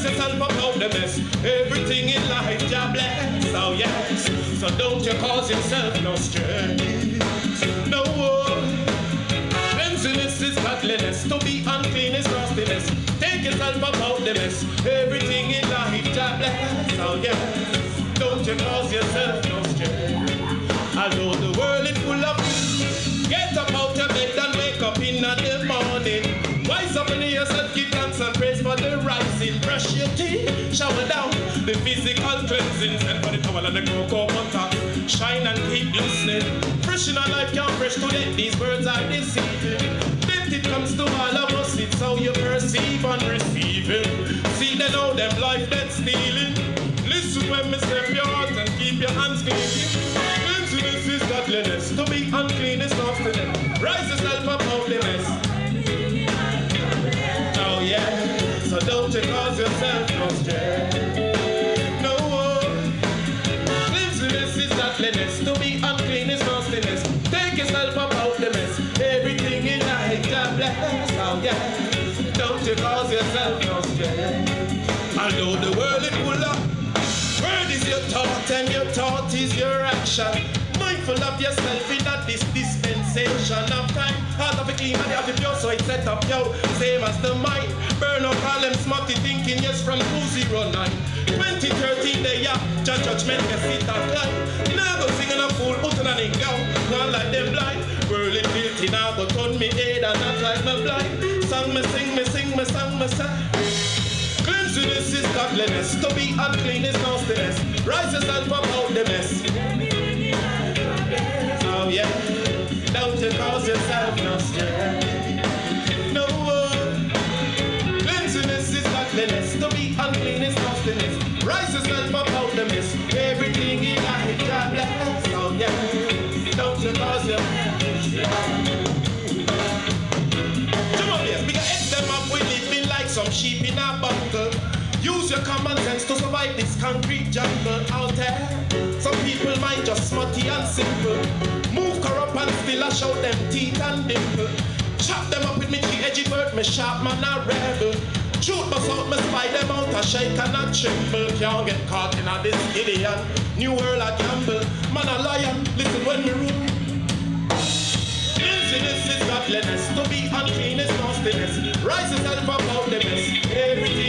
yourself about the mess. Everything in life, Jah bless. Oh yes. So don't you cause yourself no stress. No. Cleanliness is godliness. To be unclean is nastiness. Take yourself about the mess. Everything in life, Jah bless. Oh yes. Don't you cause yourself no stress. Although the world is full of get up out of bed and wake up in the morning. Wise up in yourself, give thanks and praise for the rising. Brush your teeth, shower down the physical cleansing. Send for the towel and the cocoa butter. Shine and keep glistening. Fresh in our life can't fresh today. These words are deceiving. Then it comes to all of us, it's how you perceive and receive it. See they know them life that's stealing. Listen when me step your heart and keep your hands clean. Cleanliness is godliness. To be unclean is nastiness. Rise yourself up out the mess. Oh yeah. So don't you cause yourself no stress. No. Cleanliness is godliness. To be unclean is nastiness. Take yourself up out the mess. Everything in life, God bless. Oh yeah. Don't you cause yourself no stress. Although the world is full of word is your thought and your thought is your action. Mindful of yourself in that this dispensation of time. Heart of a clean and you have it pure, so it's set up yo. Same as the mind. Burn up all them smutty thinking yes from 209. 2013 they yeah, judgment can sit and lie. Now go singing a fool, out and a go. Not like them blind. World is guilty now go turn me head and not like me blind. Song me sing, me sing, me song me sing. Cleanliness is godliness. To be unclean is nastiness. Rise yourself up out the mess. Oh yeah. Don't you cause yourself no stress. No. Cleanliness is godliness. To be unclean is nastiness. Rise yourself up out the mess. Everything in life, God bless. Oh yeah. Don't you cause yourself no stress. Come on, yes. We can eat them up. We living like some sheep in a bungle. Use your common sense to survive this concrete jungle out there. Some people mind just smutty and simple. Move corrupt and still I show them teeth and dimple. Chop them up with me three-edged word, me sharp man a rebel. Shoot bust out, me spy them out, a shake and a tremble. Can't get caught in a this Gideon. New world a gamble. Man a lion, listen when me rule. Cleanliness is godliness. To be unclean is nastiness. Rise yourself up out the mess. Everything